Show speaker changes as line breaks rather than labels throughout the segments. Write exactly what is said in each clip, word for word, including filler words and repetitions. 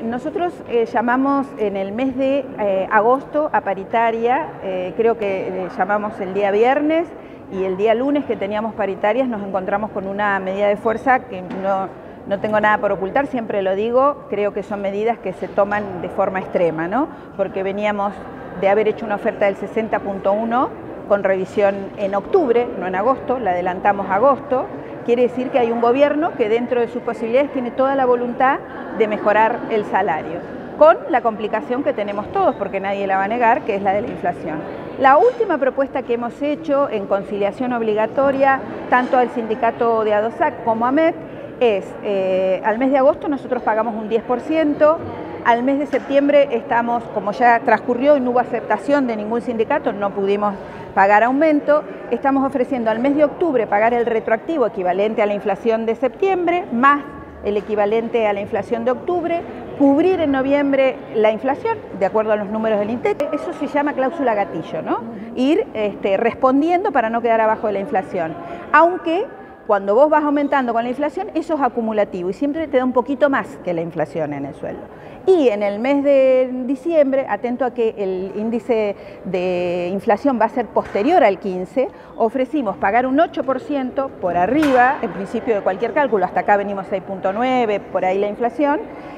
nosotros eh, llamamos en el mes de eh, agosto a paritaria, eh, creo que eh, llamamos el día viernes y el día lunes que teníamos paritarias nos encontramos con una medida de fuerza que no, no tengo nada por ocultar, siempre lo digo, creo que son medidas que se toman de forma extrema, ¿no? Porque veníamos de haber hecho una oferta del sesenta punto uno con revisión en octubre, no en agosto, la adelantamos a agosto. Quiere decir que hay un gobierno que dentro de sus posibilidades tiene toda la voluntad de mejorar el salario, con la complicación que tenemos todos, porque nadie la va a negar, que es la de la inflación. La última propuesta que hemos hecho en conciliación obligatoria, tanto al sindicato de ADOSAC como a AMET, es, eh, al mes de agosto nosotros pagamos un diez por ciento, al mes de septiembre estamos, como ya transcurrió y no hubo aceptación de ningún sindicato, no pudimos pagar aumento, estamos ofreciendo al mes de octubre pagar el retroactivo equivalente a la inflación de septiembre, más el equivalente a la inflación de octubre, cubrir en noviembre la inflación, de acuerdo a los números del INTEC. Eso se llama cláusula gatillo, ¿no? Ir este, respondiendo para no quedar abajo de la inflación. Aunque cuando vos vas aumentando con la inflación, eso es acumulativo y siempre te da un poquito más que la inflación en el sueldo. Y en el mes de diciembre, atento a que el índice de inflación va a ser posterior al quince, ofrecimos pagar un ocho por ciento por arriba, en principio de cualquier cálculo, hasta acá venimos seis punto nueve, por ahí la inflación,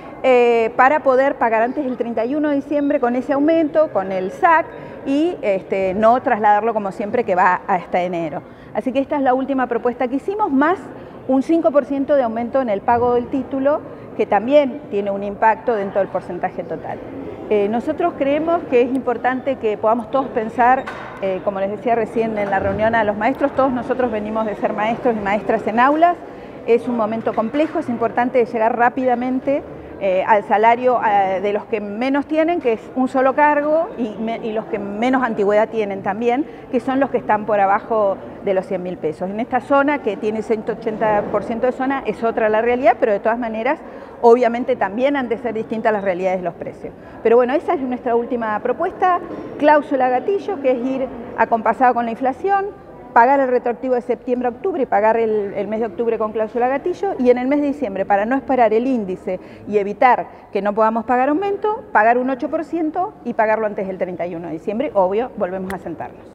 eh, para poder pagar antes del treinta y uno de diciembre con ese aumento, con el S A C, y este, no trasladarlo como siempre que va hasta enero. Así que esta es la última propuesta que hicimos, más un cinco por ciento de aumento en el pago del título, que también tiene un impacto dentro del porcentaje total. Eh, nosotros creemos que es importante que podamos todos pensar, eh, como les decía recién en la reunión a los maestros, todos nosotros venimos de ser maestros y maestras en aulas, es un momento complejo, es importante llegar rápidamente Eh, al salario eh, de los que menos tienen, que es un solo cargo, y, me, y los que menos antigüedad tienen también, que son los que están por abajo de los cien mil pesos. En esta zona, que tiene ciento ochenta por ciento de zona, es otra la realidad, pero de todas maneras, obviamente también han de ser distintas las realidades de los precios. Pero bueno, esa es nuestra última propuesta, cláusula gatillo, que es ir acompasado con la inflación, pagar el retroactivo de septiembre a octubre y pagar el, el mes de octubre con cláusula gatillo, y en el mes de diciembre, para no esperar el índice y evitar que no podamos pagar aumento, pagar un ocho por ciento y pagarlo antes del treinta y uno de diciembre, obvio, volvemos a sentarnos.